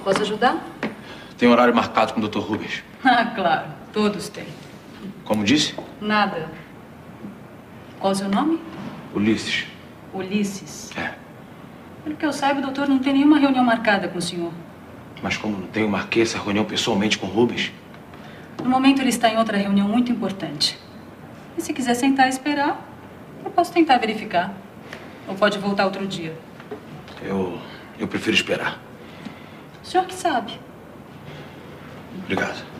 Posso ajudar? Tem horário marcado com o Dr. Rubens. Ah, claro. Todos têm. Como disse? Nada. Qual é o seu nome? Ulisses. Ulisses. É. Pelo que eu saiba, o doutor não tem nenhuma reunião marcada com o senhor. Mas como não tenho, marquei essa reunião pessoalmente com o Rubens. No momento, ele está em outra reunião muito importante. E se quiser sentar e esperar, eu posso tentar verificar. Ou pode voltar outro dia. Eu prefiro esperar. O senhor que sabe. Obrigado.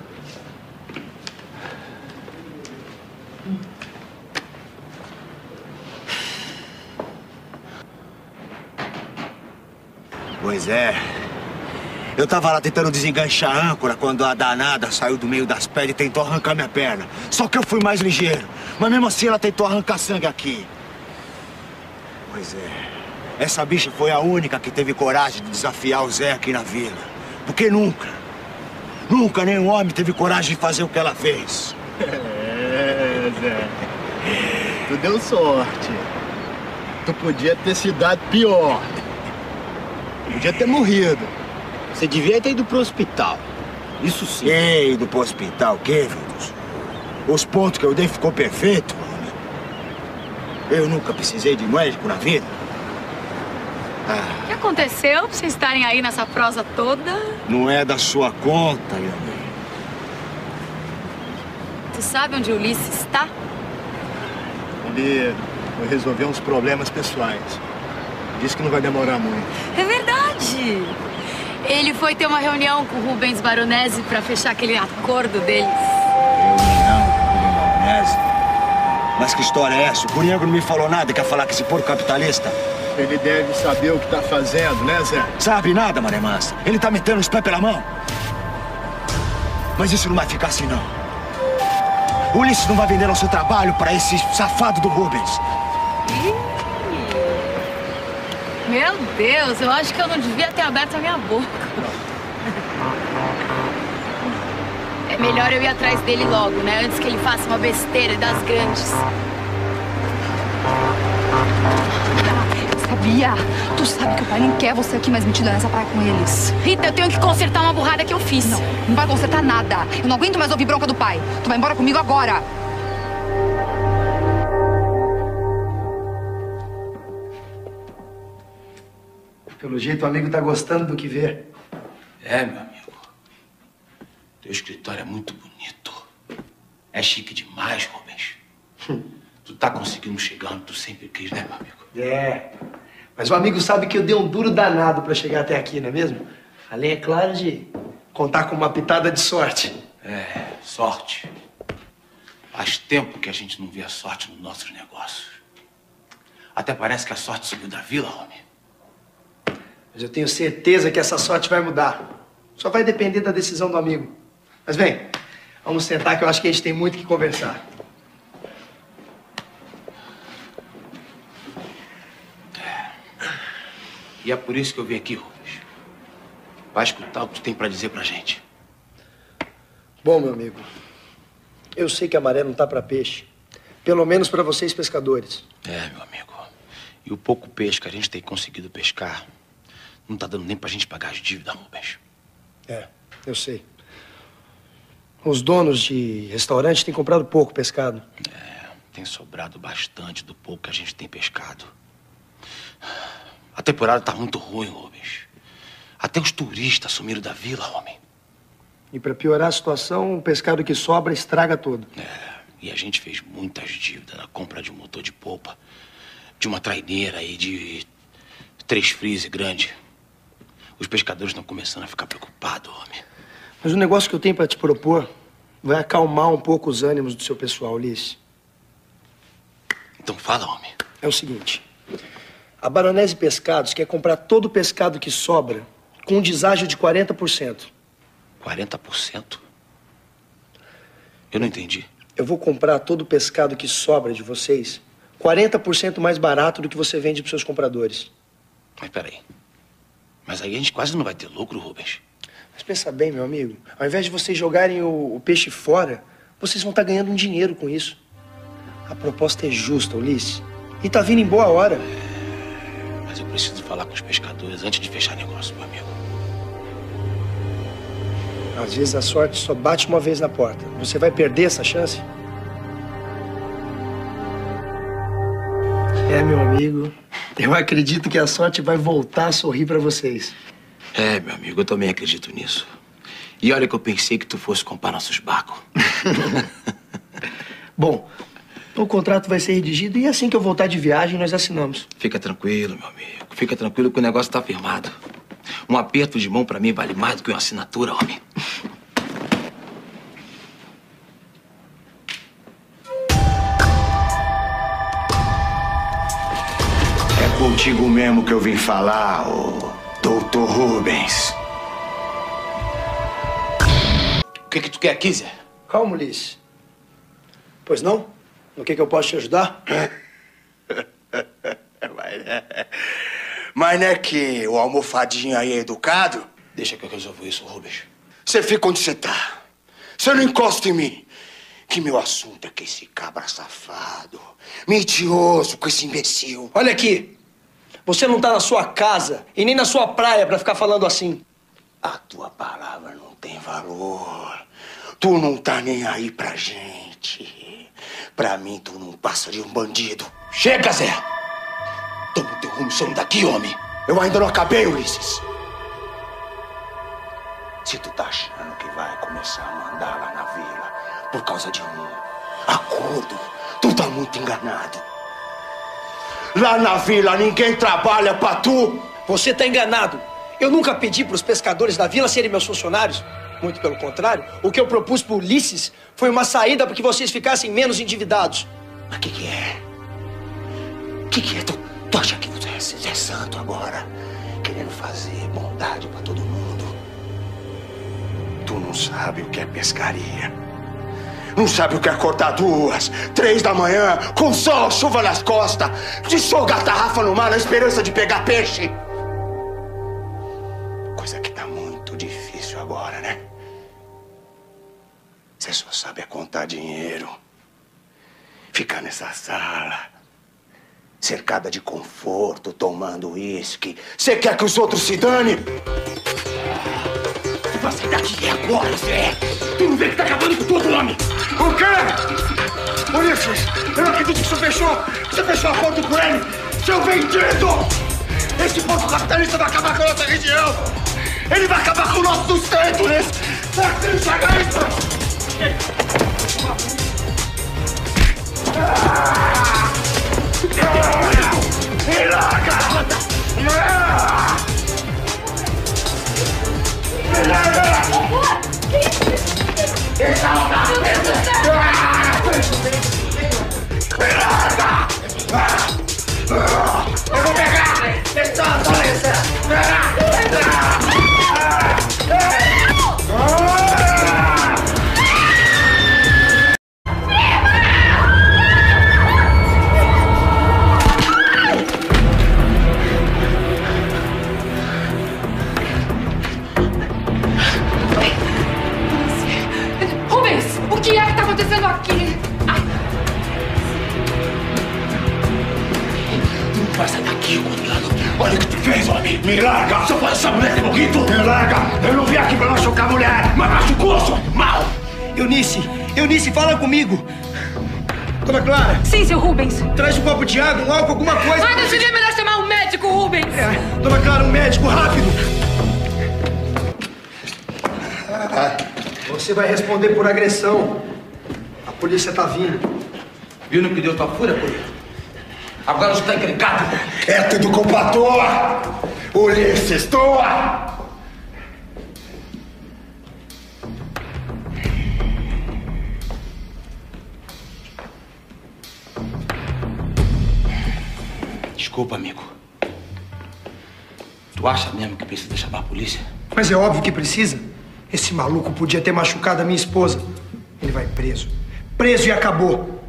Pois é. Eu tava lá tentando desenganchar a âncora quando a danada saiu do meio das pedras e tentou arrancar minha perna. Só que eu fui mais ligeiro. Mas mesmo assim ela tentou arrancar sangue aqui. Pois é. Essa bicha foi a única que teve coragem de desafiar o Zé aqui na vila. Porque nunca nenhum homem teve coragem de fazer o que ela fez. É, Zé. Tu deu sorte. Tu podia ter se dado pior. Podia ter morrido. Você devia ter ido pro hospital. Isso sim. Ei, ido pro hospital, queridos? Os pontos que eu dei ficou perfeito, homem. Eu nunca precisei de médico na vida. O que aconteceu pra vocês estarem aí nessa prosa toda? Não é da sua conta, meu bem. Tu sabe onde o Ulisses está? Ele foi resolver uns problemas pessoais. Disse que não vai demorar muito. É verdade! Ele foi ter uma reunião com o Rubens Baronese pra fechar aquele acordo deles. Reunião com o Baronese? Mas que história é essa? O Curiango não me falou nada, quer falar com esse porco capitalista? Ele deve saber o que tá fazendo, né, Zé? Sabe nada, Maré Mansa. Ele tá metendo os pés pela mão. Mas isso não vai ficar assim, não. O Ulisses não vai vender nosso trabalho pra esse safado do Rubens. Meu Deus, eu acho que eu não devia ter aberto a minha boca. É melhor eu ir atrás dele logo, né? Antes que ele faça uma besteira das grandes. Sabia? Tu sabe que o pai nem quer você aqui mais metida nessa praia com eles. Rita, eu tenho que consertar uma burrada que eu fiz. Não vai consertar nada. Eu não aguento mais ouvir bronca do pai. Tu vai embora comigo agora. Pelo jeito, o amigo tá gostando do que vê. É, meu amigo. Teu escritório é muito bonito. É chique demais, Rubens. Tu tá conseguindo chegar onde tu sempre quis, né, meu amigo? É. Mas o amigo sabe que eu dei um duro danado pra chegar até aqui, não é mesmo? Além, é claro, de contar com uma pitada de sorte. É, sorte. Faz tempo que a gente não vê a sorte nos nossos negócios. Até parece que a sorte subiu da vila, homem. Mas eu tenho certeza que essa sorte vai mudar. Só vai depender da decisão do amigo. Mas vem, vamos sentar que eu acho que a gente tem muito que conversar. E é por isso que eu vim aqui, Rubens. Vai escutar o que tu tem pra dizer pra gente. Bom, meu amigo, eu sei que a maré não tá pra peixe. Pelo menos pra vocês pescadores. É, meu amigo. E o pouco peixe que a gente tem conseguido pescar não tá dando nem pra gente pagar as dívidas, Rubens. É, eu sei. Os donos de restaurante têm comprado pouco pescado. É, tem sobrado bastante do pouco que a gente tem pescado. A temporada tá muito ruim, Rubens. Até os turistas sumiram da vila, homem. E pra piorar a situação, o pescado que sobra estraga todo. É, e a gente fez muitas dívidas na compra de um motor de polpa, de uma traineira e de 3 freezer grandes. Os pescadores estão começando a ficar preocupados, homem. Mas o negócio que eu tenho pra te propor vai acalmar um pouco os ânimos do seu pessoal, Ulisses. Então fala, homem. É o seguinte. A Baronese Pescados quer comprar todo o pescado que sobra com um deságio de 40%. 40%? Eu não entendi. Eu vou comprar todo o pescado que sobra de vocês 40% mais barato do que você vende pros seus compradores. Mas peraí. Mas aí a gente quase não vai ter lucro, Rubens. Mas pensa bem, meu amigo. Ao invés de vocês jogarem o peixe fora, vocês vão estar ganhando um dinheiro com isso. A proposta é justa, Ulisses. E tá vindo em boa hora. Mas eu preciso falar com os pescadores antes de fechar negócio, meu amigo. Às vezes a sorte só bate uma vez na porta. Você vai perder essa chance? É, meu amigo, eu acredito que a sorte vai voltar a sorrir pra vocês. É, meu amigo, eu também acredito nisso. E olha que eu pensei que tu fosse comprar nossos barcos. Bom, o contrato vai ser redigido e assim que eu voltar de viagem, nós assinamos. Fica tranquilo, meu amigo. Fica tranquilo que o negócio tá firmado. Um aperto de mão pra mim vale mais do que uma assinatura, homem. É contigo mesmo que eu vim falar, ô Dr. Rubens. O que tu quer aqui, Zé? Calma, Ulisses. Pois não? No que eu posso te ajudar? Mas não é que o almofadinho aí é educado? Deixa que eu resolvo isso, Rubens. Você fica onde você tá. Você não encosta em mim. Que meu assunto é com esse cabra safado, mentiroso, com esse imbecil. Olha aqui. Você não tá na sua casa e nem na sua praia pra ficar falando assim. A tua palavra não tem valor. Tu não tá nem aí pra gente. Pra mim, tu não passa de um bandido. Chega, Zé! Toma o teu rumo, some daqui, homem. Eu ainda não acabei, Ulisses. Se tu tá achando que vai começar a mandar lá na vila por causa de um acordo, tu tá muito enganado. Lá na vila ninguém trabalha pra tu. Você tá enganado. Eu nunca pedi pros pescadores da vila serem meus funcionários. Muito pelo contrário, o que eu propus pro Ulisses foi uma saída para que vocês ficassem menos endividados. Mas o que é? O que é? Tu acha que você é santo agora? Querendo fazer bondade pra todo mundo? Tu não sabe o que é pescaria. Não sabe o que é acordar 2, 3 da manhã, com sol, chuva nas costas, de jogar tarrafa no mar na esperança de pegar peixe. Coisa que tá muito difícil agora, né? Você só sabe contar dinheiro. Ficar nessa sala, cercada de conforto, tomando uísque. Você quer que os outros se dane? Tu vai sair daqui agora, Zé. Tu não vê que tá acabando com tudo, homem? O quê? Ulisses, eu não acredito que você fechou a conta com ele. Seu vendido! Esse povo capitalista vai acabar com a nossa região. Ele vai acabar com o nosso sustento, Ulisses. Será que você enxerga isso? Me larga! Me larga! Eu vou pegar! Deixa a adolescência! Rubens, o que é que tá acontecendo aqui? Vai sair daqui, condenado. Olha o que tu fez, homem. Me larga. Só faz essa mulher ter morrido. Me larga. Eu não vim aqui pra machucar a mulher. Mas machucou, seu mal. Eunice, fala comigo. Dona Clara. Sim, seu Rubens. Traz um copo de água, um álcool, alguma coisa. Ai, não seria melhor chamar um médico, Rubens? Dona Clara, um médico, rápido. Você vai responder por agressão. A polícia tá vindo. Viu no que deu tua fúria, por agora você tá encrencado. É tudo culpa tua. Ulisses, tua. Desculpa, amigo. Tu acha mesmo que precisa chamar a polícia? Mas é óbvio que precisa. Esse maluco podia ter machucado a minha esposa. Ele vai preso. Preso e acabou.